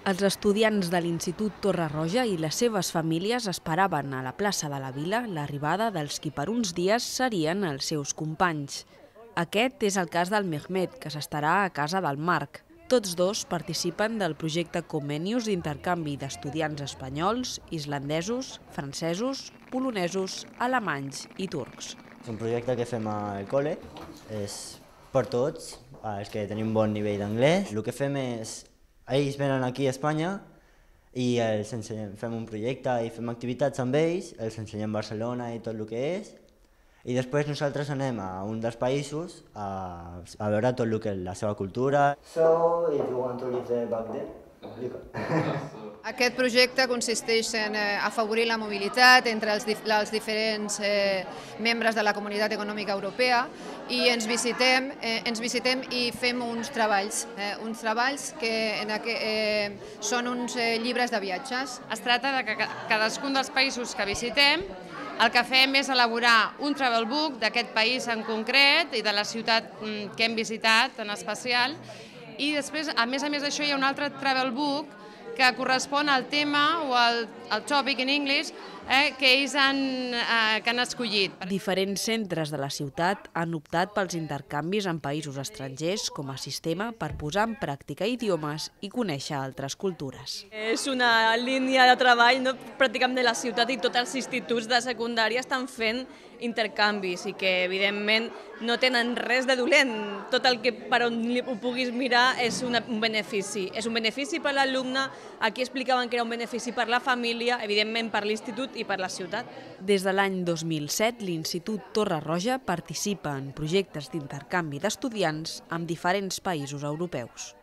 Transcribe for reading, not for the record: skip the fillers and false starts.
Els estudiants de l'Institut Torre Roja i les seves famílies esperaven a la plaça de la Vila l'arribada dels qui per uns dies serien els seus companys. Aquest és el cas del Mehmet, que s'estarà a casa del Marc. Tots dos participen del projecte Comenius d'intercanvi d'estudiants espanyols, islandesos, francesos, polonesos, alemanys i turcs. És un projecte que fem al col·le, és per tots, els que tenim bon nivell d'anglès. El que fem és, ells venen aquí a Espanya i els ensenyem, fem un projecte i fem activitats amb ells, els ensenyem Barcelona i tot el que és, i després nosaltres anem a un dels països a veure tot el que és la seva cultura. So, if you want to live there back then, you can. Aquest projecte consisteix en afavorir la mobilitat entre els diferents membres de la Comunitat Econòmica Europea i ens visitem i fem uns treballs que són uns llibres de viatges. Es tracta de que cadascun dels països que visitem el que fem és elaborar un travel book d'aquest país en concret i de la ciutat que hem visitat en especial, i després, a més d'això, hi ha un altre travel book que correspon al tema o al topic in English que ells han escollit. Diferents centres de la ciutat han optat pels intercanvis en països estrangers com a sistema per posar en pràctica idiomes i conèixer altres cultures. És una línia de treball pràcticament de la ciutat i tots els instituts de secundària estan fent intercanvis i que evidentment no tenen res de dolent. Tot el que per on ho puguis mirar és un benefici. És un benefici per l'alumne, aquí explicaven que era un benefici per la família, evidentment per l'institut i per la ciutat. Des de l'any 2007, l'Institut Torre Roja participa en projectes d'intercanvi d'estudiants amb diferents països europeus.